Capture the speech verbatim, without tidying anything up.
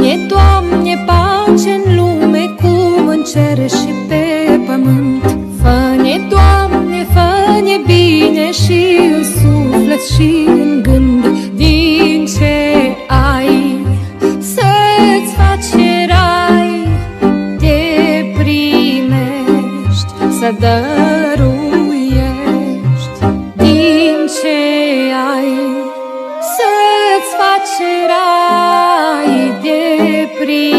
Doamne, pace în lume, cum în cer și pe pământ. Fă-ne, Doamne, fă-ne bine și în suflet și în gând. Din ce ai să-ți faci rai, te primești, să dăruiești. Din ce ai să-ți faci rai, de primești,